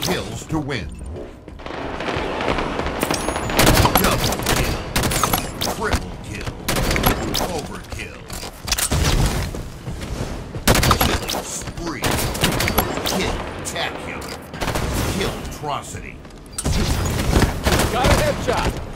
kills to win. Double kill. Triple kill. Overkill. Killing spree. Kill-tacular. Kill-trocity. Got a headshot.